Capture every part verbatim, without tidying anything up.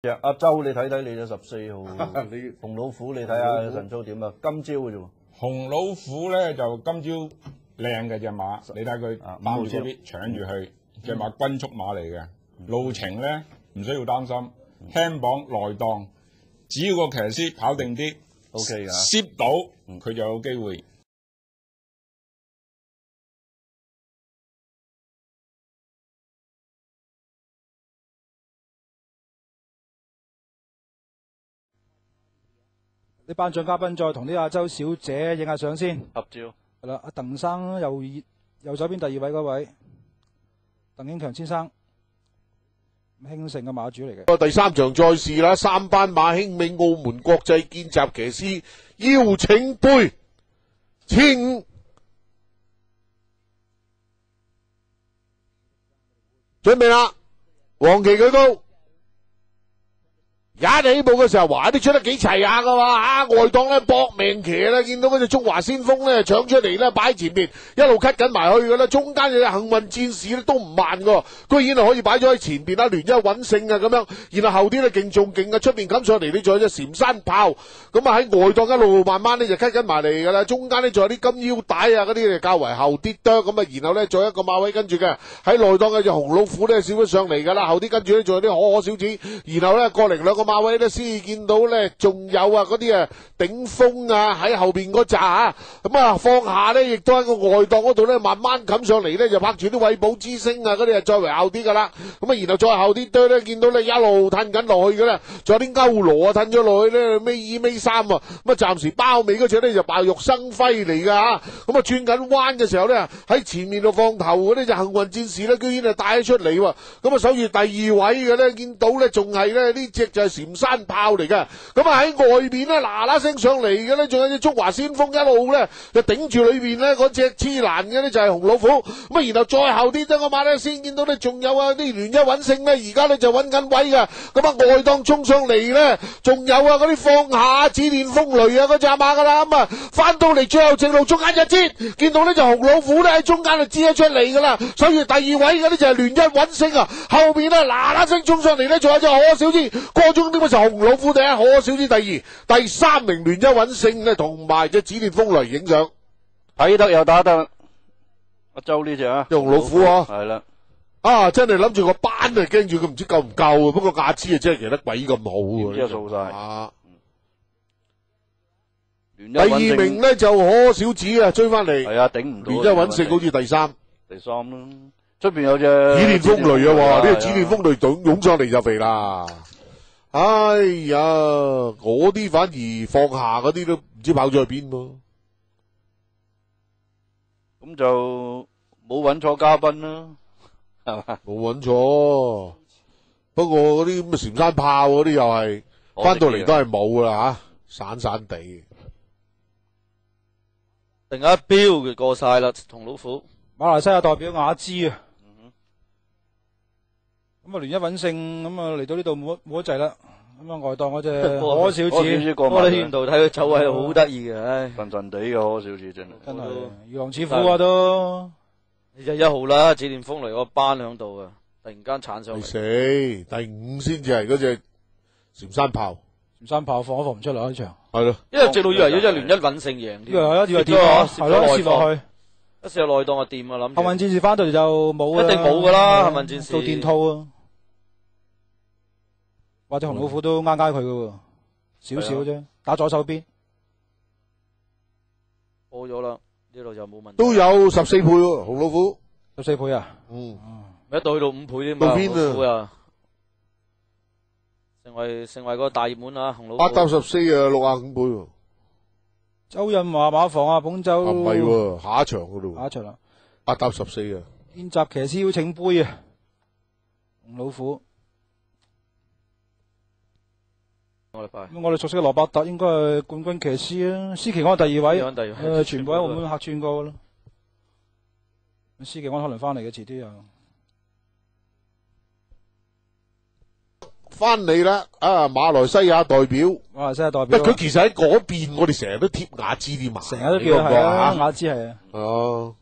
隻阿周，你睇睇你隻十四號你紅老虎，你睇下神操點啊？今朝嘅啫喎。 紅老虎咧就今朝靚嘅隻馬，你睇佢擔住嗰啲搶住去，隻馬均速馬嚟嘅，路程咧唔需要擔心，輕磅內檔，只要個騎師跑定啲 ，OK 噶， 攝到佢就有機會。 啲頒獎嘉賓再同啲亞洲小姐影下相先， 合照。 係啦，阿鄧生右右手邊第二位嗰位，鄧英強先生，興盛嘅馬主嚟嘅。 第三場賽事啦，三班馬興美澳門國際見習騎師邀請杯千五，準備啦，黃旗舉高。一起步嘅時候，哇！啲出得幾齊下噶嘛，啊外檔咧搏命騎啦，見到嗰隻中華先鋒咧搶出嚟咧擺喺前面，一路 cut 緊埋去噶啦，中間嘅幸運戰士咧都唔慢噶，居然係可以擺咗喺前邊啦，聯一穩勝啊咁樣，然後後啲咧勁仲勁啊，出邊冚上嚟，你仲有隻禪山炮，咁啊喺外檔一路慢慢咧就 cut 緊埋嚟噶啦，中間咧仲有啲金腰帶啊嗰啲就較為後啲多，咁啊然後咧再一個馬位跟住嘅喺內檔嘅隻紅老虎咧少咗上嚟噶啦，後啲跟住咧仲有啲可可小子，然後咧過嚟兩個馬位咧先見到咧，仲有啊嗰啲啊頂峰啊喺後邊嗰扎啊，咁啊放下咧，亦都喺個外檔嗰度咧慢慢冚上嚟咧，就拍住啲偉寶之星啊嗰啲啊再為後啲噶啦，咁啊然後再後啲堆咧，見到咧一路褪緊落去嘅咧，仲有啲歐羅啊褪咗落去咧，尾二尾三啊，咁啊暫時包尾嗰隻咧就白玉生輝嚟噶吓，咁啊轉緊彎嘅時候咧喺前面度放頭嗰啲就幸運戰士咧，居然係帶咗出嚟喎，咁啊守住第二位嘅咧，見到咧仲係咧呢隻就係禪山炮嚟嘅，咁啊喺外邊咧嗱嗱聲上嚟嘅咧，仲有隻中華先鋒一路咧就頂住裏邊咧嗰隻黐欄嘅咧就係紅老虎，咁啊然後再後啲得個馬咧先見到咧仲有啊啲聯一穩勝咧，而家咧就揾緊位嘅，咁啊外檔衝上嚟咧，仲有啊嗰啲放下指電風雷啊嗰隻馬噶啦，咁啊翻到嚟最後直路中間一支，見到呢就紅老虎咧喺中間就支咗出嚟噶啦，所以第二位嗰啲就係聯一穩勝啊，後邊咧嗱嗱聲衝上嚟咧，仲有隻可可小子過中呢個就紅老虎第一，可可小子第二，第三名聯一穩勝咧，同埋隻指電風雷影相， 睇得又打得。阿周呢隻啊， 紅老虎啊， 係啦， 啊真係諗住個班啊，驚住佢唔知夠唔夠啊，不過亞姿啊真係騎得鬼咁好啊， 即係掃晒。 啊第第二名咧就可可小子啊，追翻嚟， 係啊，頂唔到。 聯一穩勝好似第三， 第三啦，出邊有隻指電風雷啊，哇！呢個指電風雷湧湧上嚟就肥啦。哎呀，嗰啲反而放下嗰啲都唔知跑咗去邊喎。 咁就冇揾錯嘉賓啦，係嘛？ 冇揾錯，不過嗰啲咁嘅禪山炮嗰啲又係翻到嚟都係冇噶啦吓，散散地。 定一標嘅過晒啦，同老虎。 馬來西亞代表雅姿啊，咁啊聯一穩勝，咁啊嚟到呢度冇冇得滯啦。咁啊外檔嗰隻可小子， 玻璃圈度睇佢走位好得意嘅，唉，震震地嘅可小子真係， 真係如狼似虎啊都。 你就一號啦，指電風雷個班響度啊，突然間鏟上嚟。 第四、第五先至係嗰隻禪山炮， 禪山炮放都放唔出嚟呢場。 係咯， 因為直路以為咗隻聯一穩勝贏， 以為係以為掂啊，係咯，蝕落去。 一試下內檔就掂啊，諗。 幸運戰士翻到嚟就冇啦， 一定冇噶啦，幸運戰士。 到電套啊！或者紅老虎都啱啱佢嘅，少少啫，打左手邊。 過咗啦，呢度就冇問題。 都有十四倍喎，紅老虎。 十四倍啊？ 嗯， 一到去到五倍添嘛。 到邊啊？成為成為個大熱門啊，紅老虎。 八搭十四啊，六啊五倍喎。 周潤華馬房啊，捧州。 唔係喎，下一場嗰度。 下一場啦。 八搭十四啊。 見習騎師邀請杯啊，紅老虎。 我哋快。 咁我哋熟悉嘅羅伯特應該係冠軍騎師啊，施奇安第二位，誒全部喺澳門客串過噶啦。施奇安可能翻嚟嘅，遲啲又翻嚟啦！啊，馬來西亞代表， 馬來西亞代表。 佢其實喺嗰邊，我哋成日都貼雅姿啲馬， 成日都叫係啊，雅姿係啊。 哦。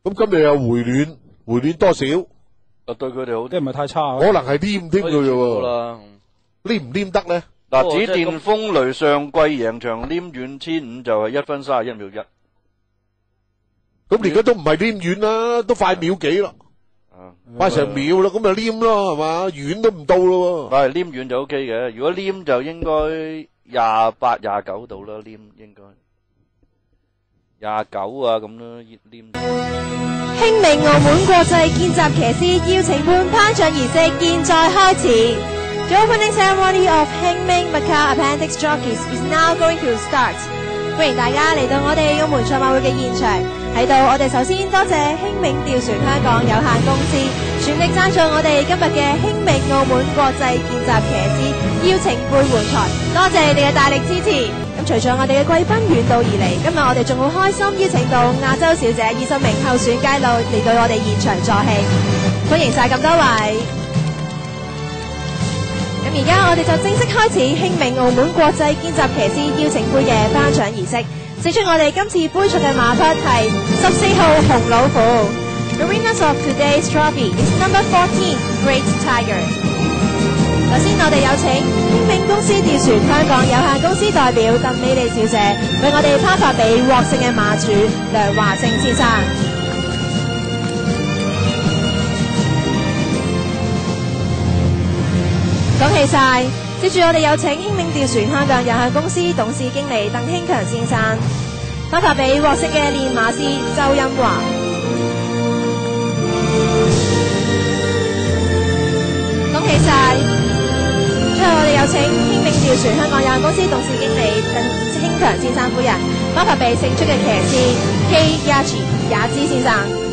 咁今日又回暖，回暖多少？ 啊，對佢哋好啲， 即係唔係太差啊。 可能係黏添嘅啫喎。 啦， 黏唔黏得咧？ 嗱，紫電風雷上季贏場黏遠千五就係一分三十一秒一。 咁而家都唔係黏遠啦，都快秒幾啦。快成秒啦，咁咪黏咯，係嘛？遠都唔到咯。 係黏遠就 O K 嘅，如果黏就應該廿八、廿九度啦，黏應該廿九啊咁啦，黏。 興明澳門國際見習騎師邀請判頒獎儀式現在開始。The opening ceremony of 興明 Macau Appendix Jockeys is now going to start。歡迎大家嚟到我哋澳門賽馬會嘅現場。喺度，我哋首先多謝興明吊船香港有限公司全力贊助我哋今日嘅興明澳門國際見習騎師邀請杯換台，多謝你哋嘅大力支持。咁隨住我哋嘅貴賓遠道而嚟，今日我哋仲好開心邀請到亞洲小姐二十名候選街路嚟到我哋現場助興，歡迎晒咁多位。咁而家我哋就正式開始興明澳門國際見習騎師邀請杯嘅頒獎儀式。勝出我哋今次杯賽嘅馬匹係十四號紅老虎。The winners of today's trophy is number fourteen, Great Tiger。首先我哋有請興明公司吊船香港有限公司代表鄧美麗小姐為我哋頒發俾獲勝嘅馬主梁華正先生。恭喜晒！接住我哋有請興明吊船香港有限公司董事經理鄧興強先生頒發俾獲勝嘅練馬師周欣華。恭喜晒！最後我哋有請興明吊船香港有限公司董事經理鄧興強先生夫人頒發俾勝出嘅騎師 K Yachi 雅芝先生。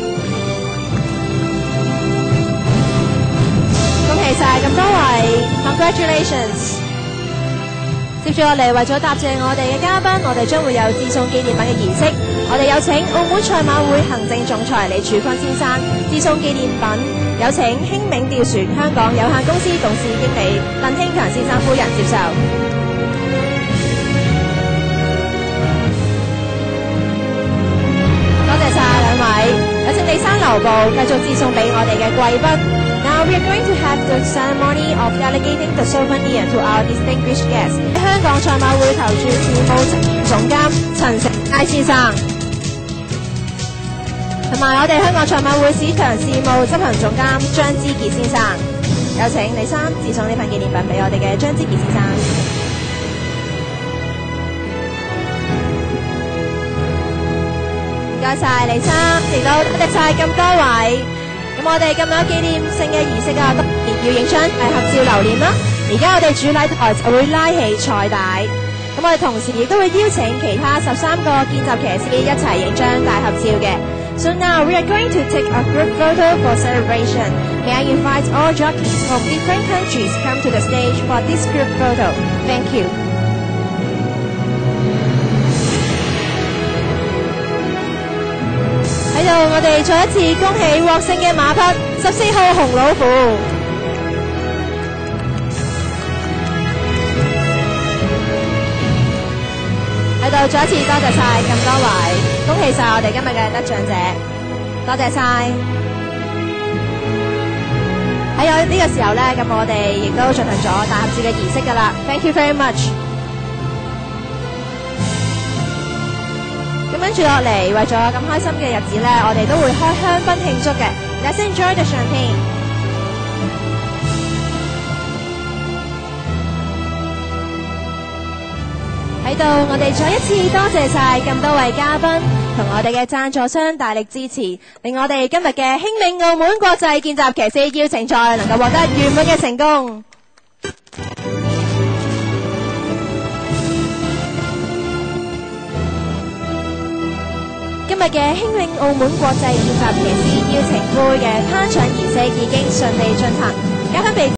恭喜晒咁多位 ，Congratulations！ 接住落嚟，為咗答謝我哋嘅嘉賓，我哋將會有致送紀念品嘅儀式。我哋有請澳門賽馬會行政總裁李柱坤先生致送紀念品，有請興明吊船香港有限公司董事經理鄧興強先生夫人接受。多謝晒兩位，有請李生留步，繼續致送俾我哋嘅貴賓。Now we are going to have the ceremony of delegating the souvenir to our distinguished guests。香港賽馬會投注事務總監陳成佳先生，同埋我哋香港賽馬會市場事務執行總監張之傑先生，有請李生致送呢份紀念品俾我哋嘅張之傑先生。唔該晒李生，嚟到多謝晒咁多位。咁我哋咁有紀念性嘅儀式啊，當然要影張大合照留念啦。而家我哋主禮台就會拉起彩帶，咁我哋同時亦都會邀請其他十三個見習騎師一齊影張大合照嘅。So now we are going to take a group photo for celebration. May I invite all jockeys from different countries come to the stage for this group photo. Thank you. 喺度，我哋再一次恭喜獲勝嘅馬匹十四號紅老虎。喺度再一次多謝晒咁多位，恭喜晒我哋今日嘅得獎者，多謝晒。喺有呢個時候咧，咁我哋亦都進行咗大合照嘅儀式噶啦。Thank you very much。咁跟住落嚟，為咗咁開心嘅日子咧，我哋都會開香檳慶祝嘅。Let's enjoy the champagne。喺度，我哋再一次多謝晒咁多位嘉賓同我哋嘅贊助商大力支持，令我哋今日嘅興明澳門國際見習騎師邀請賽能夠獲得圓滿嘅成功。今日嘅興明澳門國際見習騎師邀請杯嘅頒獎儀式已經順利進行，交翻俾